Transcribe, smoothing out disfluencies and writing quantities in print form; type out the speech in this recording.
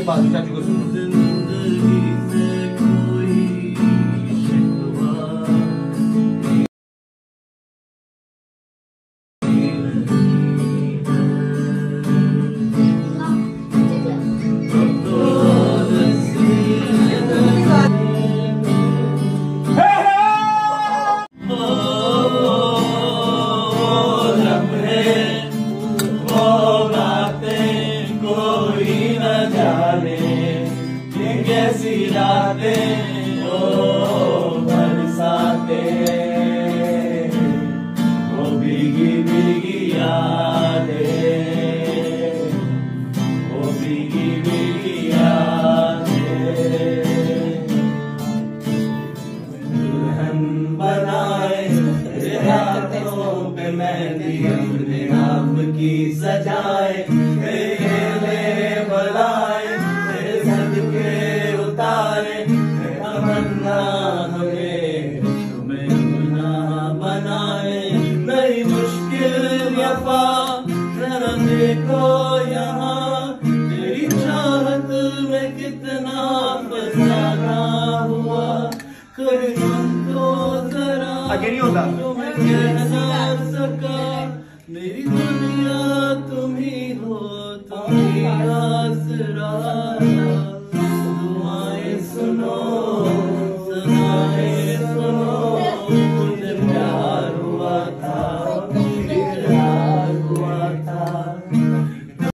पास चाचू को सुनो। कैसी रातें बरसाते वो भीगी भीगी यादें, वो भीगी भीगी यादें। दुल्हन बनाए हाथों पे मेहंदी अपने नाम की सजाए, तमन्ना हमें तुम्हें गुनाह बनाए। नई मुश्किल वफा जरा देखो यहाँ, तेरी चाहत में कितना फसाना हुआ। कर तुमको जरा तुम्हें कह ना सका, मेरी दुनिया तुम ही हो, तुम ही आसरा।